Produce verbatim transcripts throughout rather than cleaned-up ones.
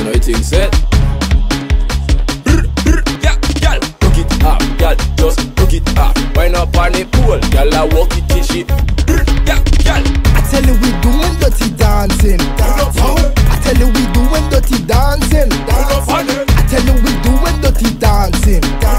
know you think set. Yeah, girl, hook it up, girl, just hook it up. Wind up on the pole, girl, I walk it till she. Yeah, girl. I tell you we doing dirty dancing. I tell you we doing dirty dancing. I tell you we doing dirty dancing.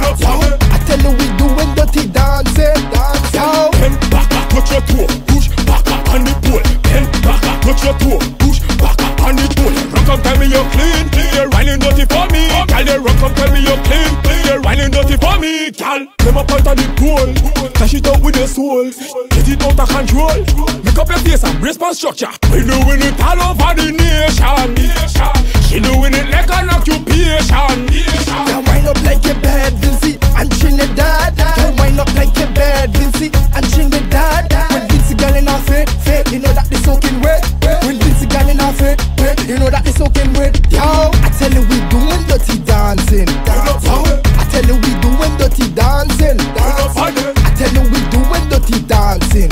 I tell you we doing dirty dancing. Bend back, touch your toe, push back on the pole. Bend back, touch your toe, push back on the pole. Run come tell me you're clean, you're whining dirty for me. Girl, they run come tell me you're clean, you're whining dirty for me. Girl, them up out on the pole, cash it out with your soul, get it out of control. Make up your face and brace for structure. We doing it all over the nation. She doing it like an occupation. You wind up like a bad Vincy and Trinidad. You wind up like a bad Vincy and Trinidad. When Vincy girl in her fit, fit, you know that they soaking wet. When Vincy girl in her fit, fit, you know that they soaking wet. Yo, I tell you we doing dirty dancing. I tell you we doing dirty dancing. I tell you we doing dirty dancing.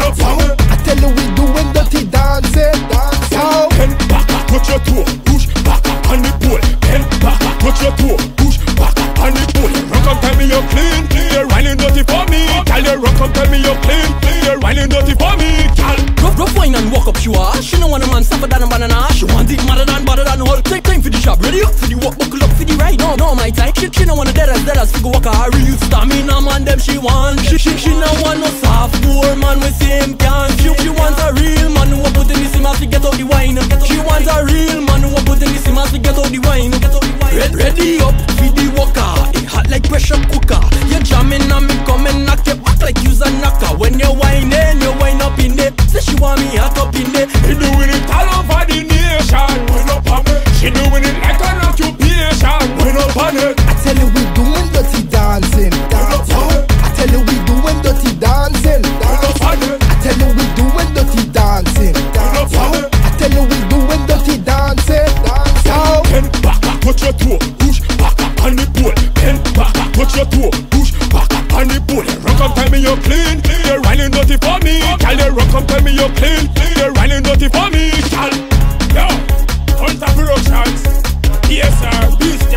I tell you we doing dirty dancing. Yo, bend back, touch your toe, push back on the pole. Bend back, touch your toe, push back on the pole. Run come tell me you're clean, you're whining dirty for me. Girl, you run come tell me you're clean, you're whining dirty for me. Girl, rough, rough wine and walk up she was. She know want a man suffer than a banana. She want it madder than better than whole. Take time for the job, ready up for the walk, buckle up for the ride. No, no my time. She, she no want a dead as dead as figure walk a real stamina man. Them she want. She, she, she no want no soft poor man with same can. She, she wants a real man who put in the simas to get out the wine. She wants a real man who put in the simas to get out the wine. Red, ready up for the walker. It hot like pressure cooker. You jamming and me coming knock you back like you's a knocker. When you whining, you wind up in there. Say she want me hot up in there. she doing it all over the nation. Wind up on it. She doing it like an occupation. Wind up on it. I tell you we doing dirty dancing. I tell you we doing dirty dancing. I tell you we doing dirty dancing. I tell you we doing dirty dancing. Bend back, touch your toe, push back on the pole. Bend back, touch your toe, push back on the pole. Run come tell me you're clean, you're whining dirty for me. Girl, you run come tell me you're clean, you're whining dirty for me. Girl, yo, Hunter Productions, P S R, Beast.